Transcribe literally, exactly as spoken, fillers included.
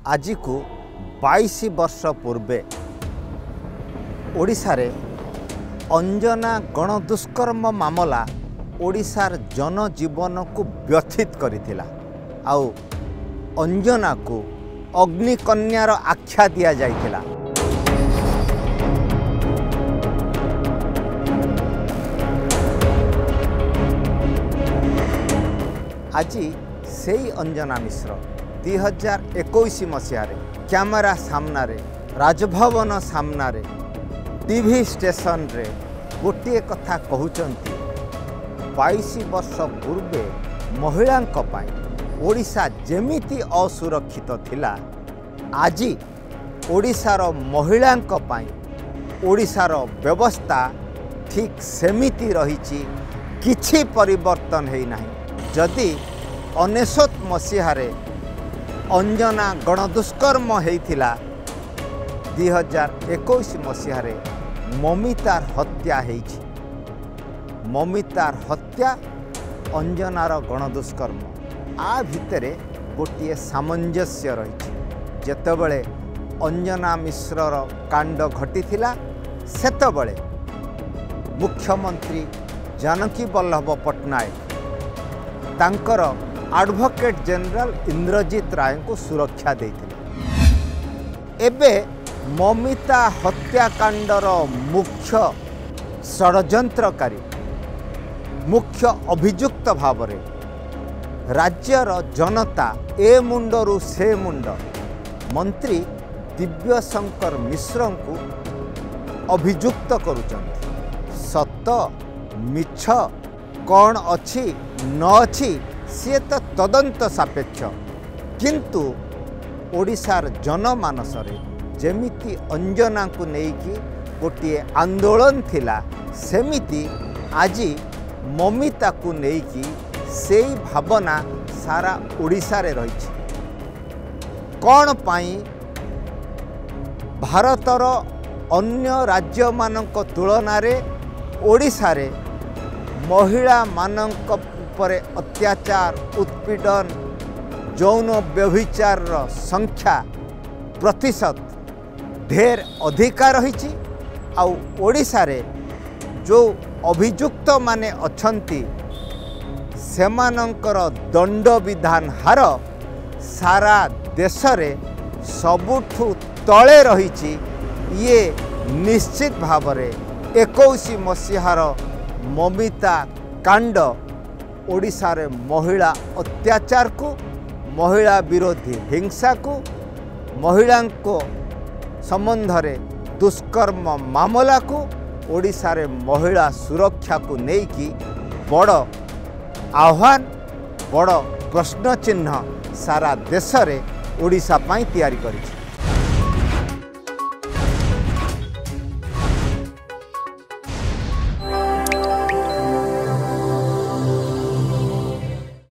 आज को बाईस वर्ष पूर्वे ओडिशा रे अंजना गणदुष्कर्म मामला ओडिशार जनजीवन को व्यथित करिथिला। आउ अंजना को अग्निकन्यार आख्या दिया जाइथिला। आज से अंजना मिश्र दुई हजार इक्कीस मसीह कैमेरा सामना रे, राजभवन सामना रे, टीवी स्टेशन रे गोटे कथा कहउचंती बाईस वर्ष पूर्वे महिला ओडिशा जेमिति असुरक्षित थिला, आज ओडिशार महिला ओडिशार व्यवस्था ठीक सेमिति रहिछि, किछि परिवर्तन है नहीं। जदि अनेशत मसीह अंजना गणदुष्कर्म होइथिला, दुई हजार इक्कीस मसीह ममितार हत्या होइछि। ममितार हत्या अंजनार गणदुष्कर्म आ भितरे गोटे सामंजस्य रही। जेतेबेले अंजना मिश्रर कांड घटीथिला सेतेबेले मुख्यमंत्री जानकी वल्लभ पट्टनायक तांकर एडवोकेट जनरल इंद्रजीत राय को सुरक्षा देथिले। एबे ममिता हत्याकांडर मुख्य षड्यंत्रकारी, मुख्य अभियुक्त भावरे राज्यर जनता ए मुंडरू से मुंड मंत्री दिव्यशंकर मिश्र को अभियुक्त करुचंती। सत मिछ कौन अच्छी न अच्छी सी तो तदंत सापेक्ष, किंतु ओडिशार जनमानस जेमिति अंजना को लेकिन गोटे आंदोलन थिला, सेमिति आज ममिता को लेकिन से भावना सारा ओडिशा रे रही। कौन पाई भारतर अन्य राज्य मानक तुलना रे ओडिशा रे महिला मानक उपरे अत्याचार, उत्पीड़न, यौन व्यभिचार संख्या प्रतिशत ढेर अधिका रही। आउ ओडिशा रे जो अभियुक्त माने अछंती सेमानंकर दंड विधान हार सारा देश रे सबुठु तले रही। ये निश्चित भाव रे इक्कीस मसीहार ममिता कांड ओडिशा रे महिला अत्याचार को, महिला विरोधी हिंसा को, महिला को संबंध रे दुष्कर्म मामला को, ओडिशा रे महिला सुरक्षा को लेकिन बड़ आह्वान, बड़ प्रश्न चिन्ह सारा देश रे ओडिशा पाई तैयारी करिछि।